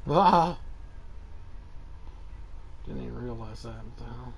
Ah! Didn't even realize that. What the hell?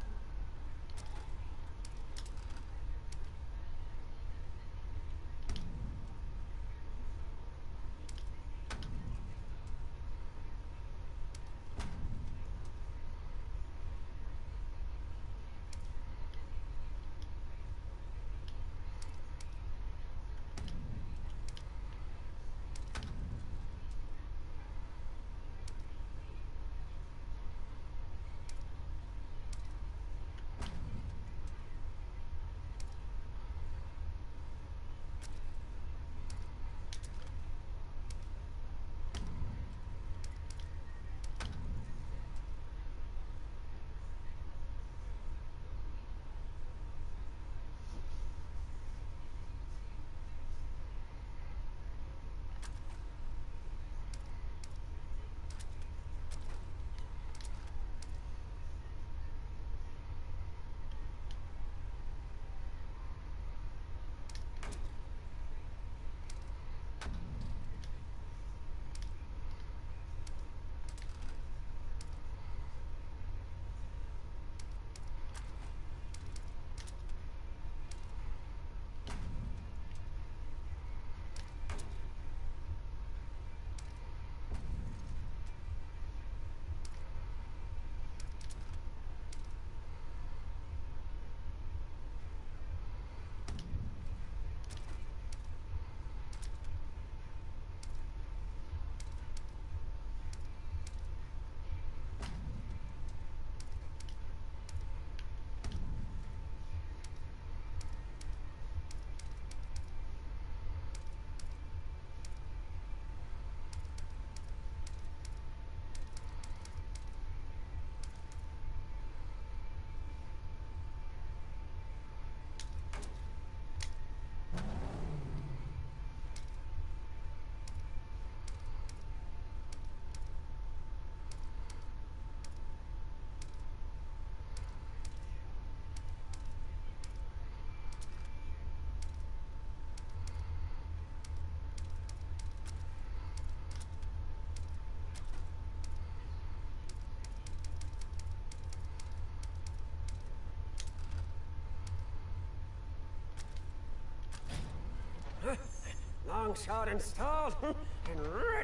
Long shot installed and ready.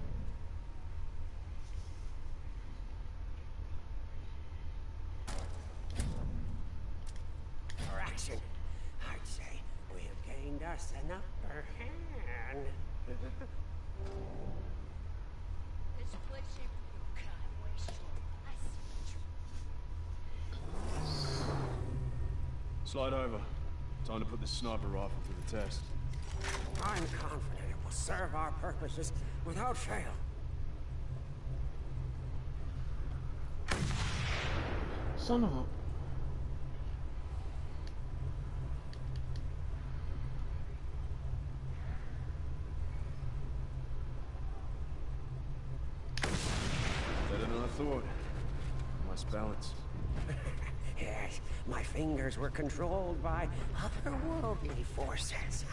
For action, I'd say we've gained us an upper hand. This place ain't for your kind, wastrel. I see what you. Slide over. Time to put this sniper rifle to the test. I'm confident it will serve our purposes without fail. Son of a... Better than I thought. Nice balance. Yes, my fingers were controlled by otherworldly forces.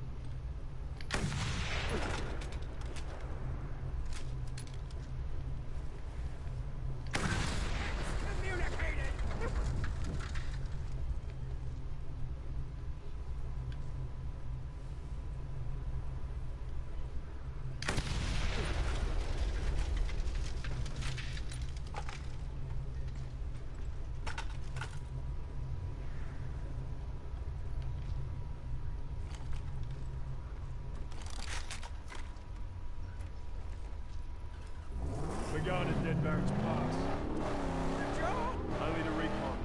We're going to Dead Barracks Pass. Only to recon.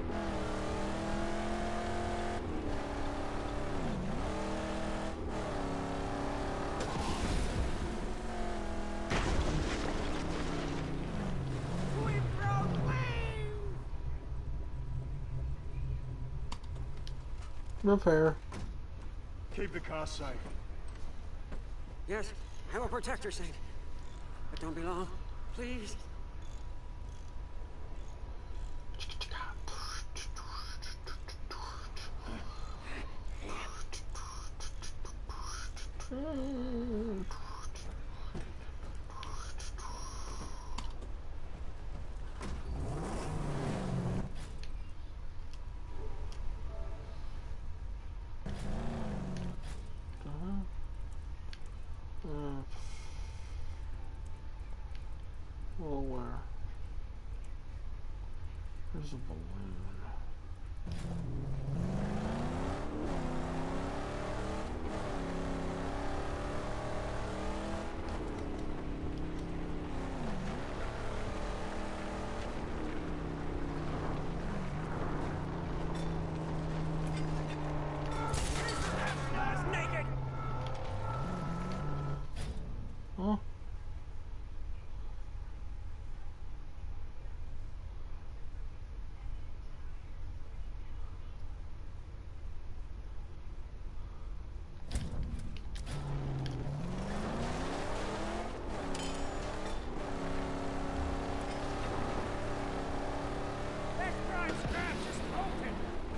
We proclaim! Repair. Keep the car safe. Yes, I will protect her, Saint. But don't be long, please. There's a balloon. Naked! Huh? That drive strap just opened!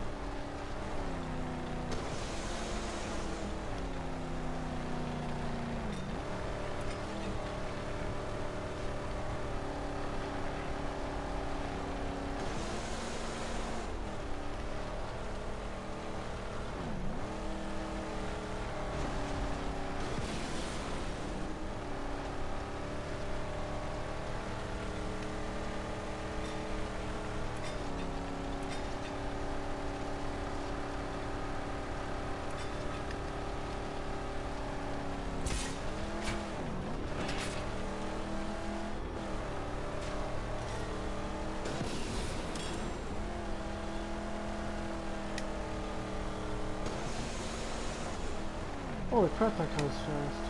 Holy crap, that goes fast.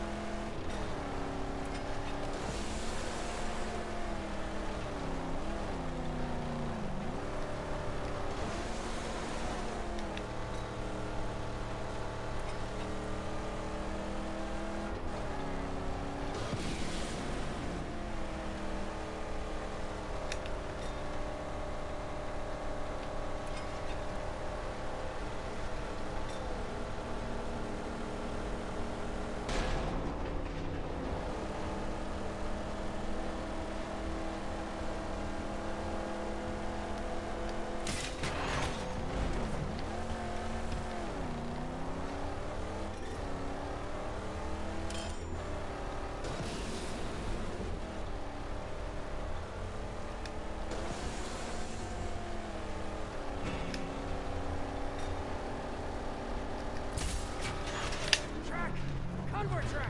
Track! Convoy track!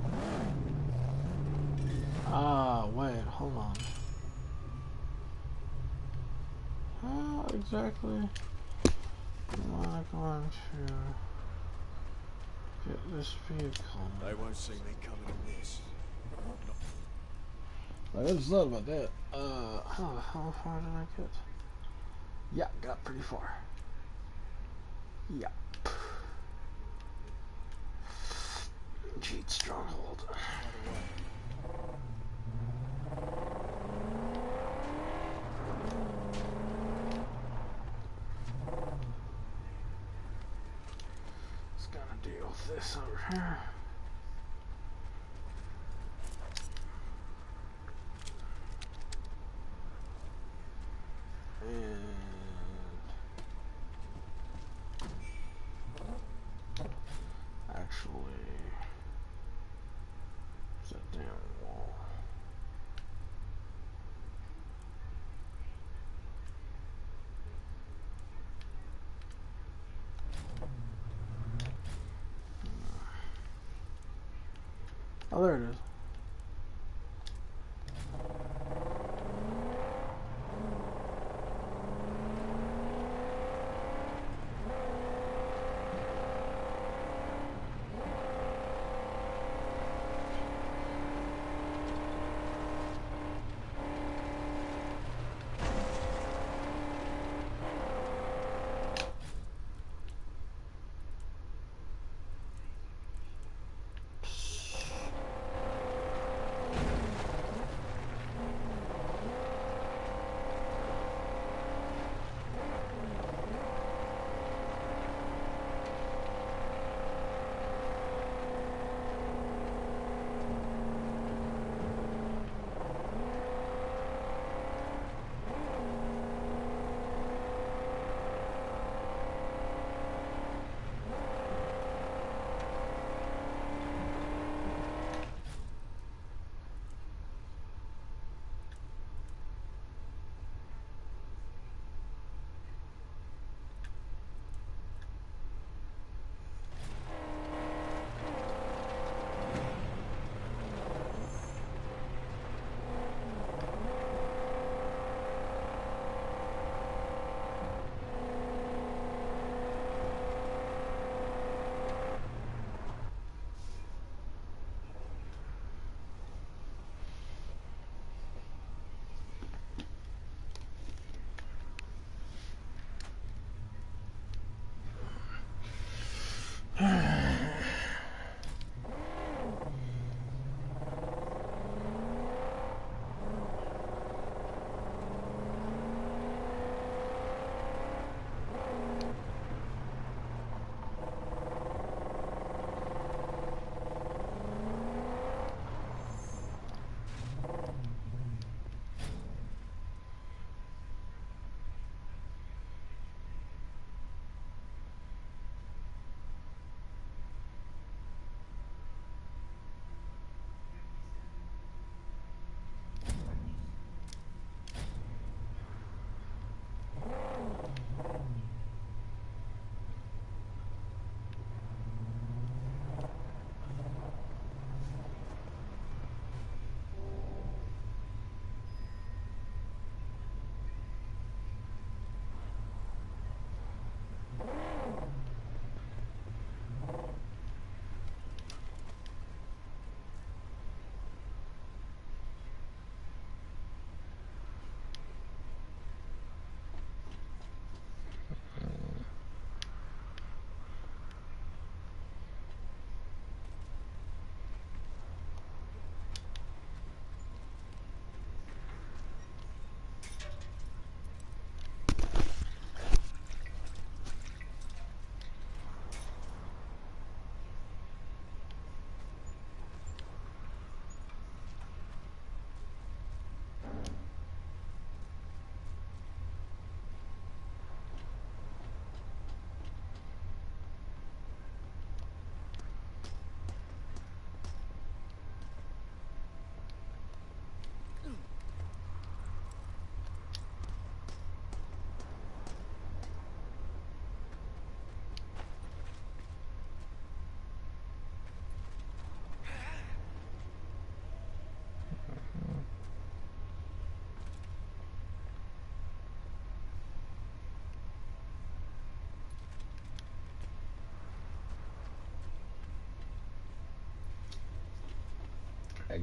Ah, wait, hold on. How exactly am I going to get this vehicle? They won't see me coming in this. I just thought about that. How far did I get? Yeah, got pretty far. Yeah. Cheat stronghold. Just gonna deal with this over here. Actually, it's that damn wall. Oh, there it is.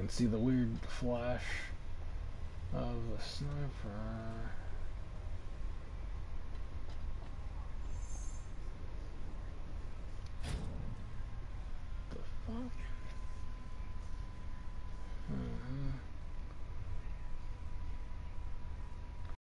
can see the weird flash of the sniper.